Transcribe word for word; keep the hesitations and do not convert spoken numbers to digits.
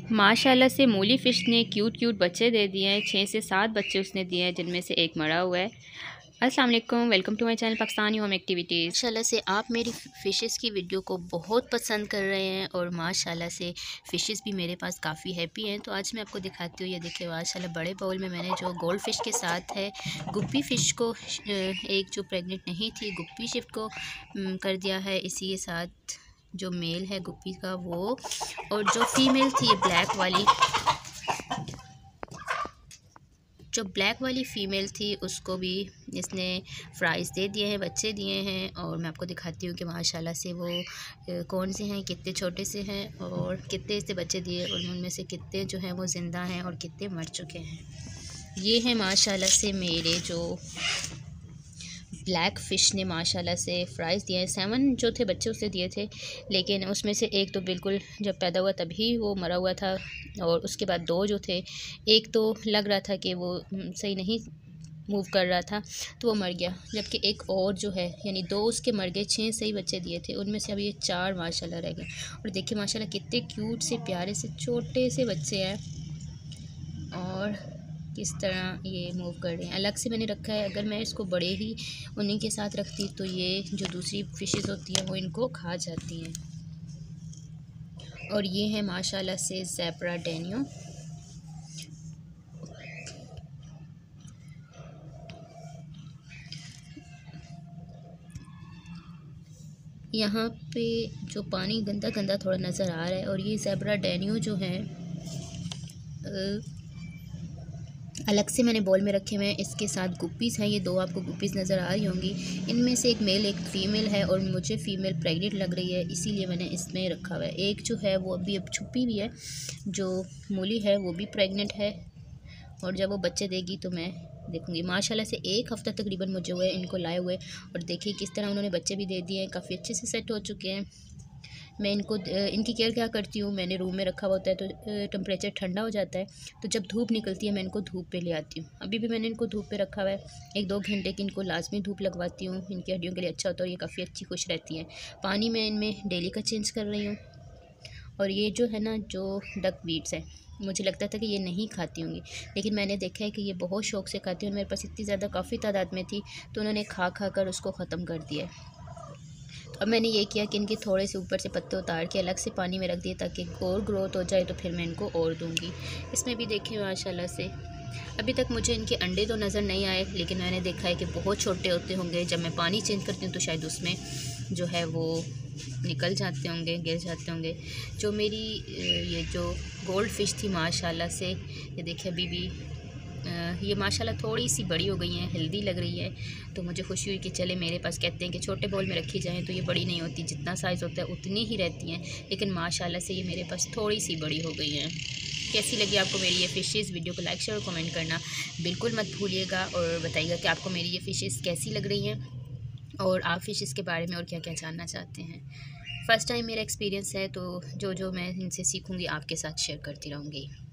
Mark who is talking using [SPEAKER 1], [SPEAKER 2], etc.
[SPEAKER 1] माशाल्लाह से मूली फ़िश ने क्यूट क्यूट बच्चे दे दिए हैं। छः से सात बच्चे उसने दिए हैं, जिनमें से एक मरा हुआ है। अस्सलाम वालेकुम, welcome to my channel Pakistani home activities. माशाल्लाह से आप मेरी फ़िशेस की वीडियो को बहुत पसंद कर रहे हैं और माशाल्लाह से फ़िशेस भी मेरे पास काफ़ी हैप्पी हैं। तो आज मैं आपको दिखाती हूँ, ये देखिए माशाल्लाह बड़े बाउल में मैंने जो गोल्ड फ़िश के साथ है गुप्पी फ़िश को, एक जो प्रेग्नेंट नहीं थी गुप्पी फ़िश को कर दिया है। इसी के साथ जो मेल है गुप्पी का वो, और जो फीमेल थी ब्लैक वाली, जो ब्लैक वाली फ़ीमेल थी उसको भी इसने फ्राइज़ दे दिए हैं, बच्चे दिए हैं। और मैं आपको दिखाती हूँ कि माशाल्लाह से वो कौन से हैं, कितने छोटे से हैं और कितने से बच्चे दिए, और उनमें से कितने जो हैं वो ज़िंदा हैं और कितने मर चुके हैं। ये है माशाल्लाह से मेरे जो ब्लैक फ़िश ने माशाल्लाह से फ्राइज़ दिए हैं। सेवन जो थे बच्चे उससे दिए थे, लेकिन उसमें से एक तो बिल्कुल जब पैदा हुआ तभी वो मरा हुआ था, और उसके बाद दो जो थे, एक तो लग रहा था कि वो सही नहीं मूव कर रहा था तो वो मर गया, जबकि एक और जो है यानी दो उसके मर गए। छः सही बच्चे दिए थे, उनमें से अब ये चार माशाल्लाह रह गए। और देखिए माशाल्लाह कितने क्यूट से प्यारे से छोटे से बच्चे हैं और किस तरह ये मूव कर रहे हैं। अलग से मैंने रखा है, अगर मैं इसको बड़े ही उन्हीं के साथ रखती तो ये जो दूसरी फ़िशेस होती हैं वो इनको खा जाती हैं। और ये है माशाल्लाह से ज़ेब्रा डेनियो। यहाँ पे जो पानी गंदा गंदा थोड़ा नज़र आ रहा है, और ये ज़ेब्रा डेनियो जो है अलग से मैंने बॉल में रखे हुए हैं। इसके साथ गुप्पीज़ हैं, ये दो आपको गुप्पीज़ नज़र आ रही होंगी। इनमें से एक मेल एक फ़ीमेल है, और मुझे फ़ीमेल प्रेग्नेंट लग रही है, इसीलिए मैंने इसमें रखा हुआ है। एक जो है वो अभी अब छुपी हुई है, जो मूली है वो भी प्रेग्नेंट है, और जब वो बच्चे देगी तो मैं देखूँगी। माशाल्लाह से एक हफ़्ता तकरीबन मुझे हुए इनको लाए हुए, और देखिए किस तरह उन्होंने बच्चे भी दे दिए हैं, काफ़ी अच्छे से सेट हो चुके हैं। मैं इनको इनकी केयर क्या करती हूँ, मैंने रूम में रखा हुआ होता है तो टेम्परेचर ठंडा हो जाता है, तो जब धूप निकलती है मैं इनको धूप पे ले आती हूँ। अभी भी मैंने इनको धूप पे रखा हुआ है, एक दो घंटे की इनको लाजमी धूप लगवाती हूँ। इनकी हड्डियों के लिए अच्छा होता है और ये काफ़ी अच्छी खुश रहती हैं। पानी मैं इनमें डेली का चेंज कर रही हूँ। और ये जो है ना, जो डक बीट्स है, मुझे लगता था कि ये नहीं खाती होंगी, लेकिन मैंने देखा है कि ये बहुत शौक़ से खाती हैं, और मेरे पास इतनी ज़्यादा काफ़ी तादाद में थी तो उन्होंने खा खा कर उसको ख़त्म कर दिया है। अब मैंने ये किया कि इनके थोड़े से ऊपर से पत्ते उतार के अलग से पानी में रख दिए, ताकि और ग्रोथ हो जाए तो फिर मैं इनको और दूंगी। इसमें भी देखिए माशाल्लाह से अभी तक मुझे इनके अंडे तो नज़र नहीं आए, लेकिन मैंने देखा है कि बहुत छोटे होते होंगे। जब मैं पानी चेंज करती हूँ तो शायद उसमें जो है वो निकल जाते होंगे, गिर जाते होंगे। जो मेरी ये जो गोल्ड फ़िश थी माशाल्लाह से, ये देखिए अभी भी ये माशाल्लाह थोड़ी सी बड़ी हो गई हैं, हेल्दी लग रही है, तो मुझे खुशी हुई कि चले मेरे पास, कहते हैं कि छोटे बॉल में रखी जाएँ तो ये बड़ी नहीं होती, जितना साइज़ होता है उतनी ही रहती हैं, लेकिन माशाल्लाह से ये मेरे पास थोड़ी सी बड़ी हो गई हैं। कैसी लगी आपको मेरी ये फ़िशेज़? वीडियो को लाइक शेयर और कमेंट करना बिल्कुल मत भूलिएगा, और बताइएगा कि आपको मेरी ये फ़िशेज़ कैसी लग रही हैं और आप फ़िशेज़ के बारे में और क्या क्या जानना चाहते हैं। फ़र्स्ट टाइम मेरा एक्सपीरियंस है, तो जो जो मैं इनसे सीखूँगी आपके साथ शेयर करती रहूँगी।